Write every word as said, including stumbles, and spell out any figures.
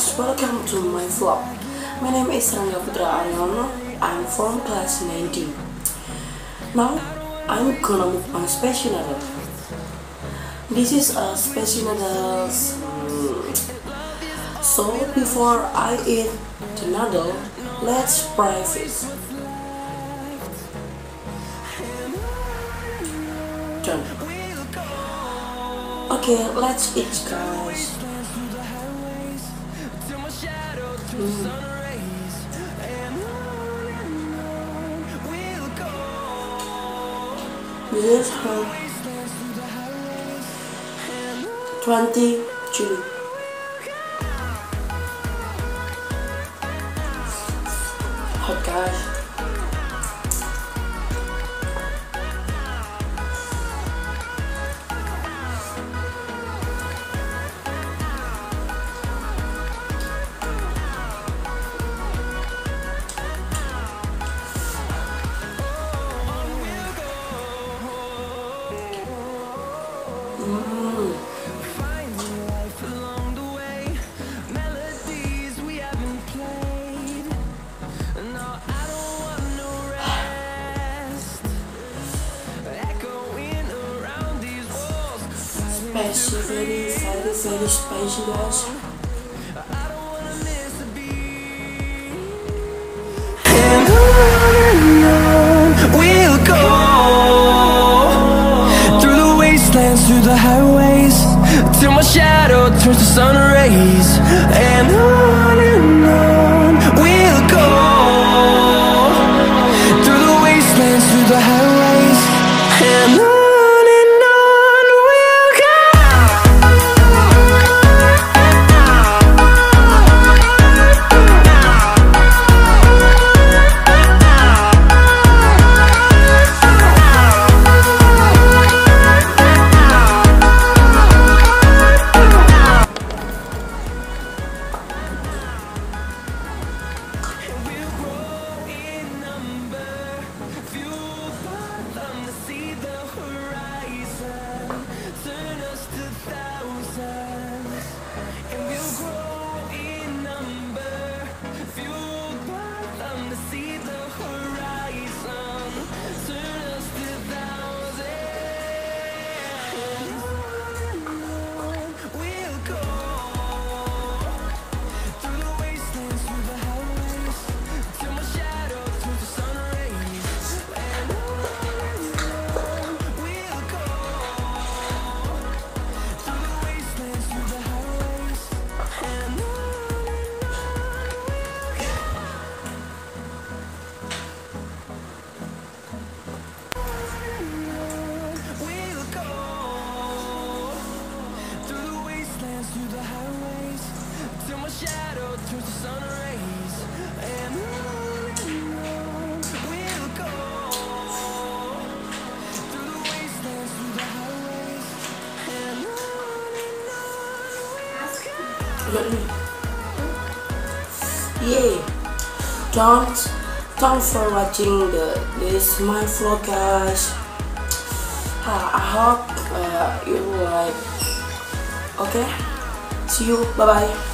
guys, welcome to my vlog. My name is RANGGA Putra Ariono. I'm from class nineteen. Now I'm gonna make my spicy noodle. This is a spicy noodles. So before I eat the noodle, let's fry fish. Done. Okay, let's eat, guys. Mm. This is her twenty chili. Hot, guys. Spicy, very, very, very spicy, guys. And on and on we'll go, through the wastelands, through the highways, till my shadow turns to sun rays. And on and on we'll go, through the wastelands, through the highways, and on. Yeah, don't don't for watching the this my vlog, guys. uh, I hope uh, you like. Okay, see you, bye bye.